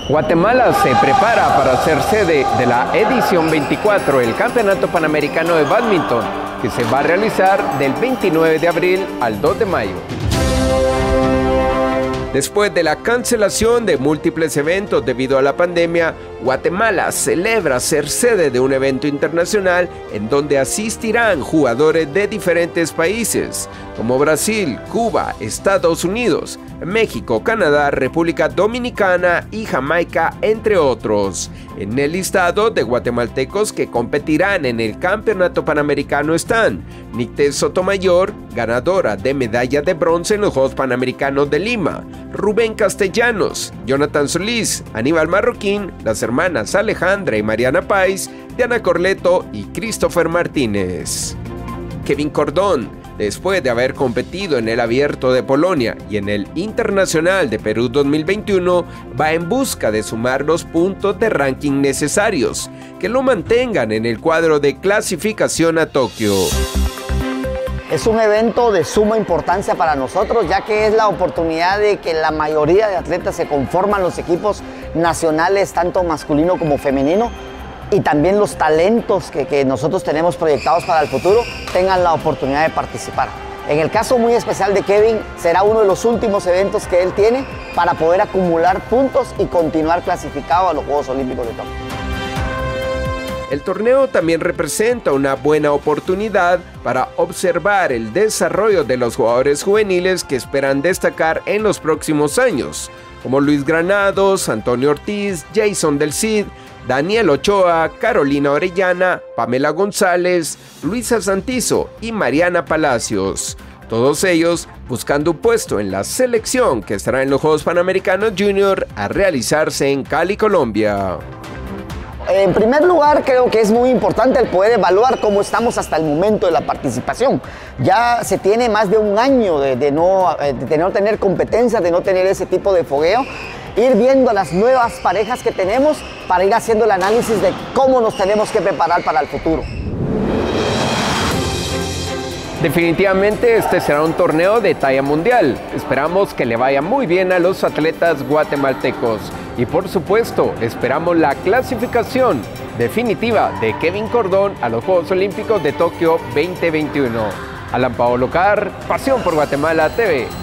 Guatemala se prepara para ser sede de la edición 24 del Campeonato Panamericano de Bádminton, que se va a realizar del 29 de abril al 2 de mayo. Después de la cancelación de múltiples eventos debido a la pandemia, Guatemala celebra ser sede de un evento internacional en donde asistirán jugadores de diferentes países, como Brasil, Cuba, Estados Unidos, México, Canadá, República Dominicana y Jamaica, entre otros. En el listado de guatemaltecos que competirán en el Campeonato Panamericano están Nicté Sotomayor, ganadora de medalla de bronce en los Juegos Panamericanos de Lima, Rubén Castellanos, Jonathan Solís, Aníbal Marroquín, las hermanas Alejandra y Mariana Pais, Diana Corleto y Christopher Martínez. Kevin Cordón, después de haber competido en el Abierto de Polonia y en el Internacional de Perú 2021, va en busca de sumar los puntos de ranking necesarios que lo mantengan en el cuadro de clasificación a Tokio. Es un evento de suma importancia para nosotros, ya que es la oportunidad de que la mayoría de atletas se conforman los equipos nacionales, tanto masculino como femenino, y también los talentos que nosotros tenemos proyectados para el futuro tengan la oportunidad de participar. En el caso muy especial de Kevin, será uno de los últimos eventos que él tiene para poder acumular puntos y continuar clasificado a los Juegos Olímpicos de Tokio. El torneo también representa una buena oportunidad para observar el desarrollo de los jugadores juveniles que esperan destacar en los próximos años, como Luis Granados, Antonio Ortiz, Jason Del Cid, Daniel Ochoa, Carolina Orellana, Pamela González, Luisa Santizo y Mariana Palacios. Todos ellos buscando un puesto en la selección que estará en los Juegos Panamericanos Junior a realizarse en Cali, Colombia. En primer lugar, creo que es muy importante el poder evaluar cómo estamos hasta el momento de la participación. Ya se tiene más de un año de no tener competencias, de no tener ese tipo de fogueo. Ir viendo las nuevas parejas que tenemos para ir haciendo el análisis de cómo nos tenemos que preparar para el futuro. Definitivamente este será un torneo de talla mundial. Esperamos que le vaya muy bien a los atletas guatemaltecos. Y por supuesto, esperamos la clasificación definitiva de Kevin Cordón a los Juegos Olímpicos de Tokio 2021. Alan Paolo Carr, Pasión por Guatemala TV.